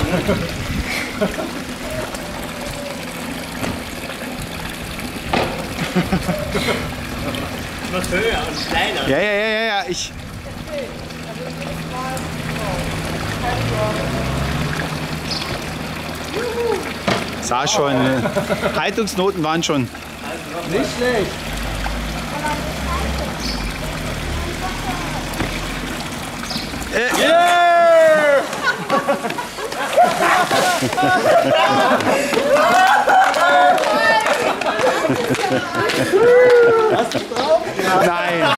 Noch höher und kleiner. Ja, ich... Sah schon, Haltungsnoten waren schon. Nicht schlecht. Yeah! Hast du drauf? Nein.